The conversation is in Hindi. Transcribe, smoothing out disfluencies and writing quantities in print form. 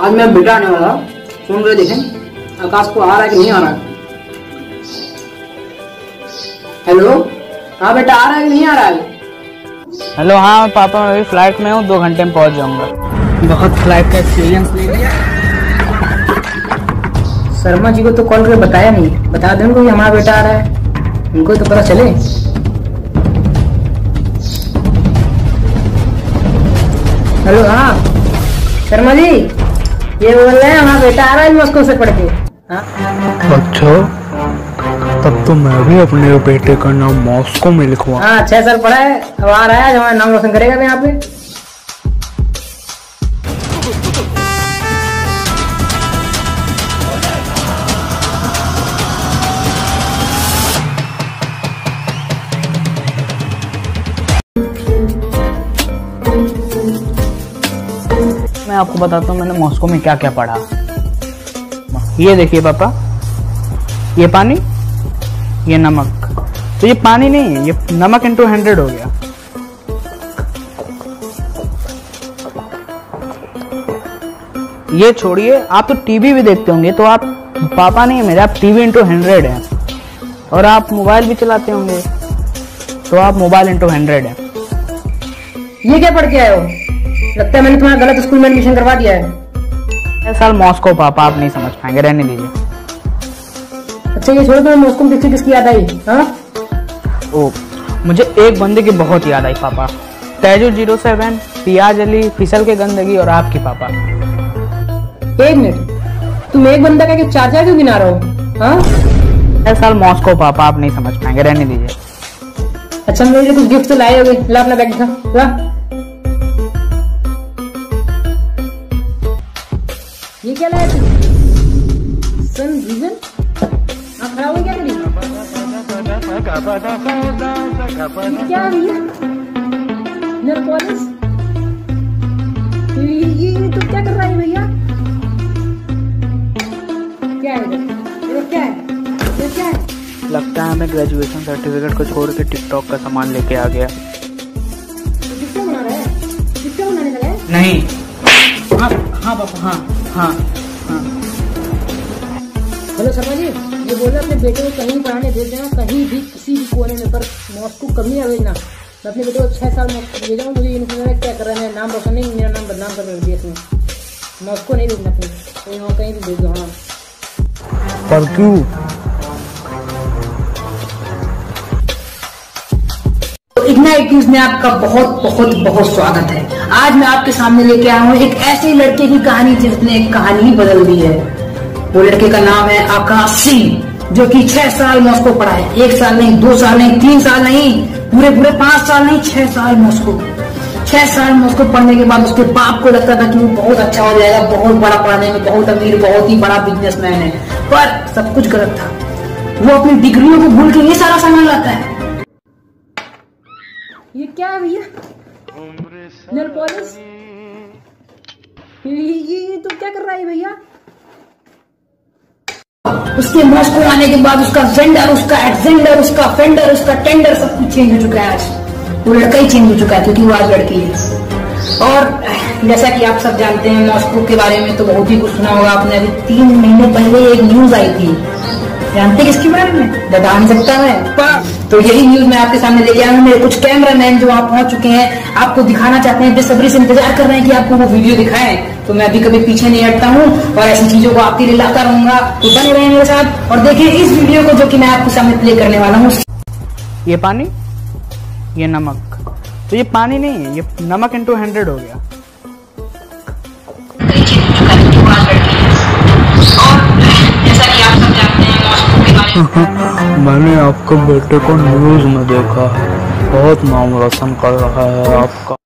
आज मैं बेटा आने वाला, सुन रहे देखें आकाश को आ रहा है कि नहीं आ रहा है। हेलो, हाँ बेटा आ रहा है कि नहीं आ रहा है? हेलो, हाँ पापा मैं अभी फ्लाइट में हूँ, 2 घंटे में पहुँच जाऊँगा। बहुत फ्लाइट का एक्सपीरियंस ले लिया। शर्मा जी को तो कॉल करके बताया नहीं, बता दें उनको कि हमारा बेटा आ रहा है, उनको तो पता चले। हेलो, हाँ शर्मा जी, ये बोल रहे हैं हमारा बेटा आ रहा है मॉस्को से पढ़ के। अच्छा, तब तो मैं भी अपने बेटे का नाम मॉस्को में लिखवा। हाँ 6 साल पढ़ा है, अब आ रहा है, हमारा नाम रोशन करेगा यहाँ पे। मैं आपको बताता हूँ मैंने मॉस्को में क्या क्या पढ़ा। ये देखिए पापा, ये पानी, ये नमक। तो ये पानी नहीं है, ये नमक इंटू 100 हो गया। ये छोड़िए, आप तो टीवी भी देखते होंगे, तो आप पापा नहीं है मेरे, आप टीवी इंटू 100 हैं। और आप मोबाइल भी चलाते होंगे, तो आप मोबाइल इंटू 100 हैं। ये क्या पढ़ के आए हो? लगता है मैंने तुम्हारा गलत स्कूल में एडमिशन करवा दिया है। 6 साल मॉस्को पापा, आप नहीं समझ पाएंगे, रहने दीजिए। अच्छा ये छोड़ो, तुम्हें मॉस्को में किसकी याद आई? हाँ, ओ मुझे एक बंदे की बहुत याद आई पापा, तेजू 07, पियाज अली, फिसल के गंदगी और आपकी पापा। 1 मिनट, तुम एक बंदा का 4 क्यों गिना रहे हो? हाँ 6 साल मॉस्को पापा, आप नहीं समझ पाएंगे, रहने दीजिए। अच्छा मेरे लिए कुछ गिफ्ट तो लाए होगे, ला अपना बैग दिखा, ला। ये क्या लाया तू? सन रीजन? आप खड़ा हो क्या करी? ये क्या है भैया? Nail polish? ये तो क्या कर रहा है भैया? क्या है ये? क्या है? ये क्या है? लगता है मैं ग्रेजुएशन सर्टिफिकेट को छोड़ के टिकटॉक का सामान लेके आ गया। किसका बना रहा है? किसका बनाने लगा है? नहीं, हाँ हाँ पापा, हाँ हाँ हाँ। हेलो शर्मा जी, ये बोल रहे अपने बेटे को कहीं पढ़ाने भेज देना, कहीं भी किसी भी कोने में, पर मॉस्को कभी ना भेजना। मैं अपने बेटे को 6 साल मॉस्को भेजा हूँ, मुझे यूनिफॉर्म क्या कर रहा है, नाम रोशन नहीं, मेरा नाम बदनाम कर रहा है देश में। मॉस्को नहीं भेजना अपने, कहीं भी भेज दो। हाँ पर क्यों? इग्नाइट न्यूज में आपका बहुत बहुत बहुत स्वागत है। आज मैं आपके सामने लेके आया हूँ एक ऐसे लड़के की कहानी जिसने कहानी ही बदल दी है। वो लड़के का नाम है आकाश सिंह, जो कि 6 साल मॉस्को पढ़ा है। 1 साल नहीं, 2 साल नहीं, 3 साल नहीं, पूरे 5 साल नहीं, 6 साल मॉस्को। 6 साल मॉस्को पढ़ने के बाद उसके बाप को लगता था कि वो बहुत अच्छा हो जाएगा, बहुत बड़ा पढ़ने में, बहुत अमीर, बहुत ही बड़ा बिजनेसमैन है, पर सब कुछ गलत था। वो अपनी डिग्रियों को भूल के ये सारा सामान लाता है। ये क्या है भैया? Nail polish? ये तो क्या कर रहा है भैया? उसके मॉस्को आने के बाद उसका जेंडर, उसका एक्जेंडर, उसका फेंडर, उसका टेंडर सब कुछ चेंज हो चुका है। आज वो लड़का ही चेंज हो चुका है, क्योंकि वो आज लड़की है। और जैसा कि आप सब जानते हैं मॉस्को के बारे में तो बहुत ही कुछ सुना होगा आपने। अभी 3 महीने पहले एक न्यूज आई थी, जानते किसके बारे में? बता नहीं सकता मैं, तो यही न्यूज मैं आपके सामने लेके आया हूँ। मेरे कुछ कैमरामैन जो वहाँ पहुंच चुके हैं, आपको दिखाना चाहते हैं, बेसब्री से इंतजार कर रहे हैं कि आपको वो वीडियो दिखाएं। तो मैं अभी कभी पीछे नहीं हटता हूँ और ऐसी चीजों को आपके लिए लाता रहूंगा, तो बने रहे मेरे साथ और देखिए इस वीडियो को जो कि मैं आपके सामने प्ले करने वाला हूँ। ये पानी, ये नमक। तो ये पानी नहीं है, ये नमक इंटू 100 हो गया। मैंने आपके बेटे को न्यूज में देखा है, बहुत नाम रोशन कर रहा है आपका।